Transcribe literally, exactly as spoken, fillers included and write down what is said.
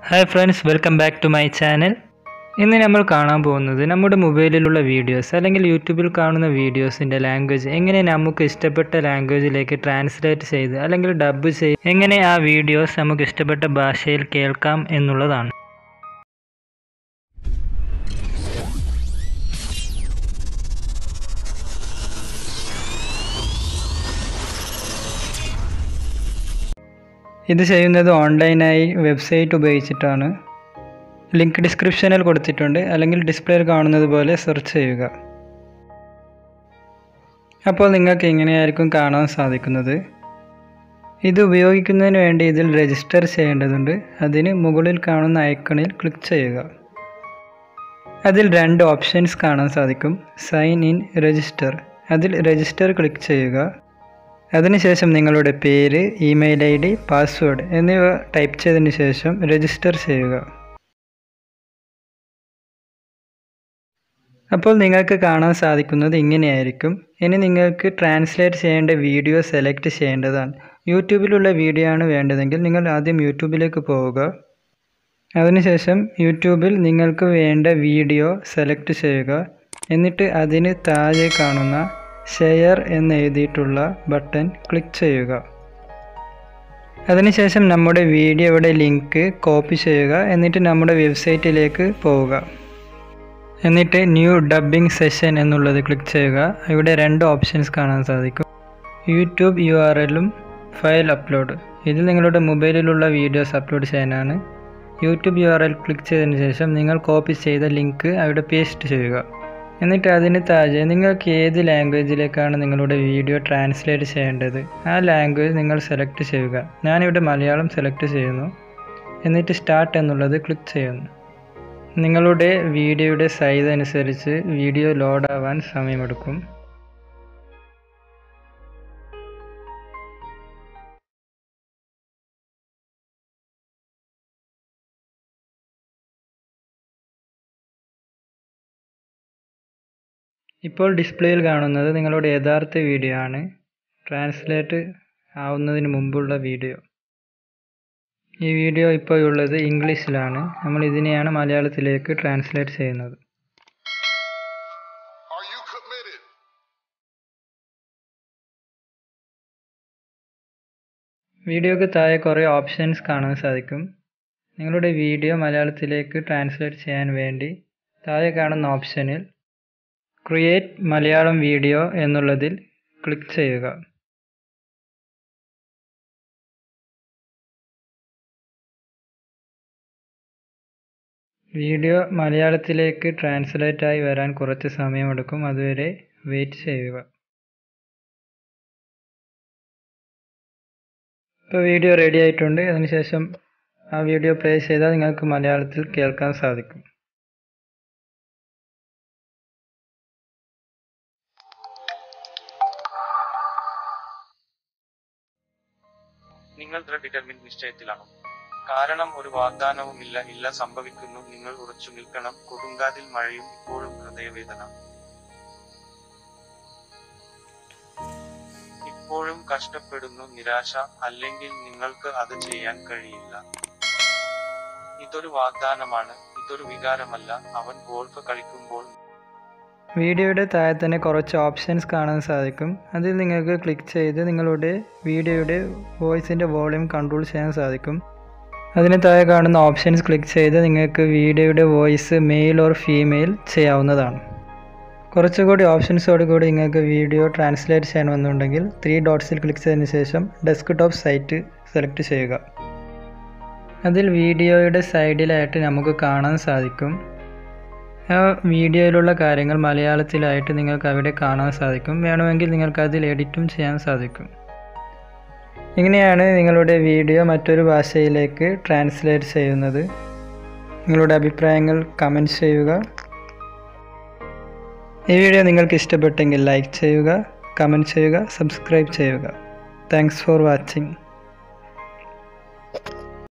Hi friends, welcome back to my channel. ഇന്ന് നമ്മൾ കാണാൻ പോകുന്നത് നമ്മുടെ മൊബൈലിലുള്ള വീഡിയോസ് അല്ലെങ്കിൽ യൂട്യൂബിൽ കാണുന്ന വീഡിയോസിന്റെ ലാംഗ്വേജ് എങ്ങനെ നമുക്ക് ഇഷ്ടപ്പെട്ട ലാംഗ്വേജിലേക്ക് ട്രാൻസ്ലേറ്റ് ചെയ്ത് അല്ലെങ്കിൽ ഡബ് ചെയ്ത് എങ്ങനെ ആ വീഡിയോസ് നമുക്ക് ഇഷ്ടപ്പെട്ട ഭാഷയിൽ കേൾക്കാം എന്നുള്ളതാണ്. ഇത് ചെയ്യുന്നത് ഓൺലൈനായി വെബ്സൈറ്റ് ഉപയോഗിച്ചിട്ടാണ്. ലിങ്ക് ഡിസ്ക്രിപ്ഷനിൽ കൊടുത്തിട്ടുണ്ട്, അല്ലെങ്കിൽ ഡിസ്പ്ലേയിൽ കാണുന്നത് പോലെ സെർച്ച് ചെയ്യുക. അപ്പോൾ നിങ്ങൾക്ക് ഇങ്ങനെയായിരിക്കും കാണാൻ സാധിക്കുന്നത്. ഇത് ഉപയോഗിക്കുന്നതിന് വേണ്ടി ഇതിൽ രജിസ്റ്റർ ചെയ്യേണ്ടതുണ്ട്. അതിന് മുകളിൽ കാണുന്ന ഐക്കണിൽ ക്ലിക്ക് ചെയ്യുക. അതിൽ രണ്ട് ഓപ്ഷൻസ് കാണാൻ സാധിക്കും. Sign in, register. അതിൽ രജിസ്റ്റർ ക്ലിക്ക് ചെയ്യുക. അതിനുശേഷം നിങ്ങളുടെ പേര്, ഇമെയിൽ ഐ ഡി, പാസ്വേഡ് എന്നിവ ടൈപ്പ് ചെയ്തതിന് ശേഷം രജിസ്റ്റർ ചെയ്യുക. അപ്പോൾ നിങ്ങൾക്ക് കാണാൻ സാധിക്കുന്നത് ഇങ്ങനെയായിരിക്കും. ഇനി നിങ്ങൾക്ക് ട്രാൻസ്ലേറ്റ് ചെയ്യേണ്ട വീഡിയോ സെലക്ട് ചെയ്യേണ്ടതാണ്. യൂട്യൂബിലുള്ള വീഡിയോ ആണ് വേണ്ടതെങ്കിൽ നിങ്ങൾ ആദ്യം യൂട്യൂബിലേക്ക് പോവുക. അതിനുശേഷം യൂട്യൂബിൽ നിങ്ങൾക്ക് വേണ്ട വീഡിയോ സെലക്ട് ചെയ്യുക. എന്നിട്ട് അതിന് താഴെ കാണുന്ന ഷെയർ എന്ന് എഴുതിയിട്ടുള്ള ബട്ടൺ ക്ലിക്ക് ചെയ്യുക. അതിനുശേഷം നമ്മുടെ വീഡിയോയുടെ ലിങ്ക് കോപ്പി ചെയ്യുക. എന്നിട്ട് നമ്മുടെ വെബ്സൈറ്റിലേക്ക് പോവുക. എന്നിട്ട് ന്യൂ ഡബ്ബിംഗ് സെഷൻ എന്നുള്ളത് ക്ലിക്ക് ചെയ്യുക. ഇവിടെ രണ്ട് ഓപ്ഷൻസ് കാണാൻ സാധിക്കും. യൂട്യൂബ് യു ആർ എല്ലും ഫയൽ അപ്ലോഡ്. ഇതിൽ നിങ്ങളുടെ മൊബൈലിലുള്ള വീഡിയോസ് അപ്ലോഡ് ചെയ്യാനാണ്. YouTube U R L click ചെയ്തതിന് ശേഷം നിങ്ങൾ കോപ്പി ചെയ്ത ലിങ്ക് അവിടെ പേസ്റ്റ് ചെയ്യുക. എന്നിട്ട് അതിന് താഴെ നിങ്ങൾക്ക് ഏത് ലാംഗ്വേജിലേക്കാണ് നിങ്ങളുടെ വീഡിയോ ട്രാൻസ്ലേറ്റ് ചെയ്യേണ്ടത് ആ ലാംഗ്വേജ് നിങ്ങൾ സെലക്ട് ചെയ്യുക. ഞാനിവിടെ മലയാളം സെലക്ട് ചെയ്യുന്നു. എന്നിട്ട് സ്റ്റാർട്ട് എന്നുള്ളത് ക്ലിക്ക് ചെയ്യുന്നു. നിങ്ങളുടെ വീഡിയോയുടെ സൈസ് അനുസരിച്ച് വീഡിയോ ലോഡ് ആവാൻ സമയമെടുക്കും. ഇപ്പോൾ ഡിസ്പ്ലേയിൽ കാണുന്നത് നിങ്ങളുടെ യഥാർത്ഥ വീഡിയോ ആണ്, ട്രാൻസ്ലേറ്റ് ആവുന്നതിന് മുമ്പുള്ള വീഡിയോ. ഈ വീഡിയോ ഇപ്പോൾ ഉള്ളത് ഇംഗ്ലീഷിലാണ്. നമ്മൾ ഇതിനെയാണ് മലയാളത്തിലേക്ക് ട്രാൻസ്ലേറ്റ് ചെയ്യുന്നത്. വീഡിയോക്ക് താഴെ കുറേ ഓപ്ഷൻസ് കാണാൻ സാധിക്കും. നിങ്ങളുടെ വീഡിയോ മലയാളത്തിലേക്ക് ട്രാൻസ്ലേറ്റ് ചെയ്യാൻ വേണ്ടി താഴെ കാണുന്ന ഓപ്ഷനിൽ ക്രിയേറ്റ് മലയാളം വീഡിയോ എന്നുള്ളതിൽ ക്ലിക്ക് ചെയ്യുക. വീഡിയോ മലയാളത്തിലേക്ക് ട്രാൻസ്ലേറ്റ് ആയി വരാൻ കുറച്ച് സമയമെടുക്കും. അതുവരെ വെയിറ്റ് ചെയ്യുക. ഇപ്പോൾ വീഡിയോ റെഡി ആയിട്ടുണ്ട്. അതിനുശേഷം ആ വീഡിയോ പ്ലേ ചെയ്താൽ നിങ്ങൾക്ക് മലയാളത്തിൽ കേൾക്കാൻ സാധിക്കും. നിങ്ങൾ ഡിറ്റർമിൻ നിശ്ചയത്തിലാണ്. കാരണം ഒരു വാഗ്ദാനവുമില്ല. ഇല്ല സംഭവിക്കുന്നു. നിങ്ങൾ ഉറച്ചു നിൽക്കണം. കൊടുങ്കാതിൽ മഴയും ഇപ്പോഴും ഹൃദയവേദന. ഇപ്പോഴും കഷ്ടപ്പെടുന്നു നിരാശ. അല്ലെങ്കിൽ നിങ്ങൾക്ക് അത് ചെയ്യാൻ കഴിയില്ല. ഇതൊരു വാഗ്ദാനമാണ്, ഇതൊരു വികാരമല്ല. അവൻ ഗോൾഫ് കളിക്കുമ്പോൾ. വീഡിയോയുടെ താഴെ തന്നെ കുറച്ച് ഓപ്ഷൻസ് കാണാൻ സാധിക്കും. അതിൽ നിങ്ങൾക്ക് ക്ലിക്ക് ചെയ്ത് നിങ്ങളുടെ വീഡിയോയുടെ വോയിസിൻ്റെ വോളിയം കൺട്രോൾ ചെയ്യാൻ സാധിക്കും. അതിന് താഴെ കാണുന്ന ഓപ്ഷൻസ് ക്ലിക്ക് ചെയ്ത് നിങ്ങൾക്ക് വീഡിയോയുടെ വോയിസ് മെയിൽ ഓർ ഫീമെയിൽ ചെയ്യാവുന്നതാണ്. കുറച്ചുകൂടി ഓപ്ഷൻസോട് കൂടി നിങ്ങൾക്ക് വീഡിയോ ട്രാൻസ്ലേറ്റ് ചെയ്യണമെന്നുണ്ടെങ്കിൽ ത്രീ ഡോട്ട്സിൽ ക്ലിക്ക് ചെയ്തതിന് ശേഷം ഡെസ്ക്ടോപ്പ് സൈറ്റ് സെലക്ട് ചെയ്യുക. അതിൽ വീഡിയോയുടെ സൈഡിലായിട്ട് നമുക്ക് കാണാൻ സാധിക്കും. ആ വീഡിയോയിലുള്ള കാര്യങ്ങൾ മലയാളത്തിലായിട്ട് നിങ്ങൾക്ക് അവിടെ കാണാൻ സാധിക്കും. വേണമെങ്കിൽ നിങ്ങൾക്ക് അതിൽ എഡിറ്റും ചെയ്യാൻ സാധിക്കും. ഇങ്ങനെയാണ് നിങ്ങളുടെ വീഡിയോ മറ്റൊരു ഭാഷയിലേക്ക് ട്രാൻസ്ലേറ്റ് ചെയ്യുന്നത്. നിങ്ങളുടെ അഭിപ്രായങ്ങൾ കമൻറ്റ് ചെയ്യുക. ഈ വീഡിയോ നിങ്ങൾക്ക് ഇഷ്ടപ്പെട്ടെങ്കിൽ ലൈക്ക് ചെയ്യുക, കമൻറ്റ് ചെയ്യുക, സബ്സ്ക്രൈബ് ചെയ്യുക. Thanks for watching.